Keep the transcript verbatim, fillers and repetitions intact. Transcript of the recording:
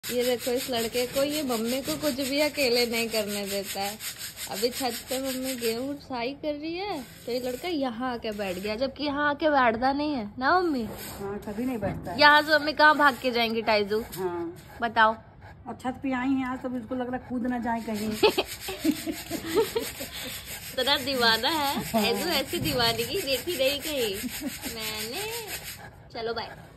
ये देखो इस लड़के को, ये मम्मी को कुछ भी अकेले नहीं करने देता है। अभी छत पे मम्मी गेहूं साई कर रही है तो ये लड़का यहाँ आके बैठ गया, जबकि यहाँ आके बैठता नहीं है ना मम्मी। हाँ, कभी नहीं बैठता। यहाँ से मम्मी कहाँ भाग के जाएंगी टाइजू? हाँ बताओ। और छत पे आई हैं आज, तो इसको लग रहा है कूद ना जाए कहीं। इतना दीवाना है टाइजू, ऐसी दीवानगी देखी नहीं कहीं मैंने। चलो बाय।